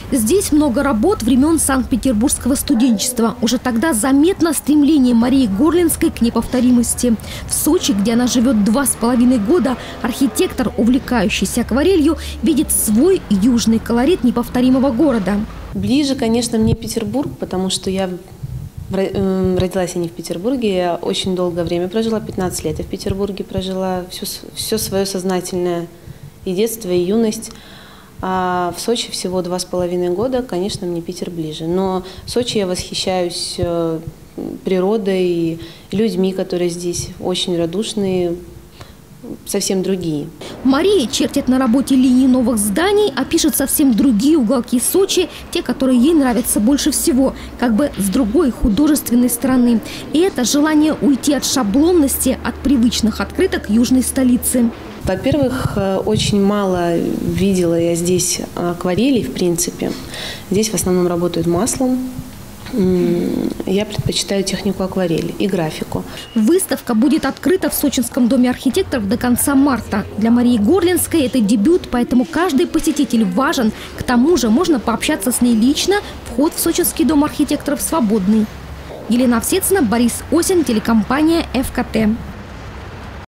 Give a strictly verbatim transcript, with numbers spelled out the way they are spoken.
Здесь много работ времен Санкт-Петербургского студенчества. Уже тогда заметно стремление Марии Горлинской к неповторимости. В Сочи, где она живет два с половиной года, архитектор, увлекающийся акварелью, видит свой южный колорит неповторимого города. Ближе, конечно, мне Петербург, потому что я родилась я не в Петербурге, я очень долгое время прожила, пятнадцать лет я в Петербурге прожила, все, все свое сознательное и детство, и юность. А в Сочи всего два с половиной года, конечно, мне Питер ближе. Но в Сочи я восхищаюсь природой и людьми, которые здесь очень радушные, совсем другие. Мария чертит на работе линии новых зданий, а пишет совсем другие уголки Сочи, те, которые ей нравятся больше всего, как бы с другой художественной стороны. И это желание уйти от шаблонности, от привычных открыток южной столицы. Во-первых, очень мало видела я здесь акварелей, в принципе. Здесь в основном работают маслом. Я предпочитаю технику акварели и графику. Выставка будет открыта в Сочинском доме архитекторов до конца марта. Для Марии Горлинской это дебют, поэтому каждый посетитель важен. К тому же можно пообщаться с ней лично. Вход в Сочинский дом архитекторов свободный. Елена Овсецина, Борис Осин, телекомпания эф ка тэ.